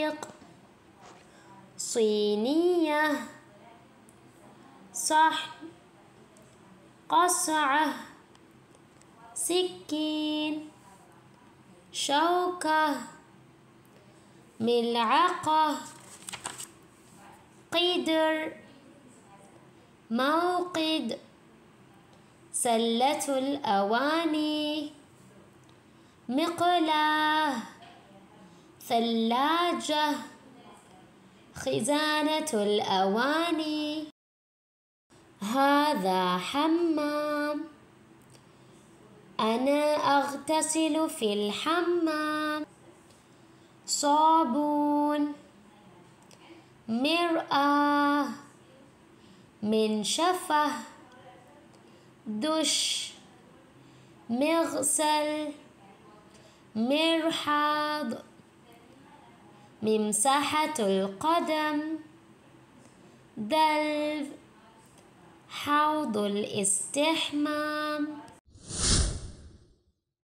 حدائق صينية صحن قصعة سكين شوكة ملعقة قدر موقد سلة الأواني مقلاة ثلاجة خزانة الأواني. هذا حمام أنا أغتسل في الحمام. صابون مرآة منشفة دش مغسل مرحاض ممسحة القدم دلو حوض الاستحمام.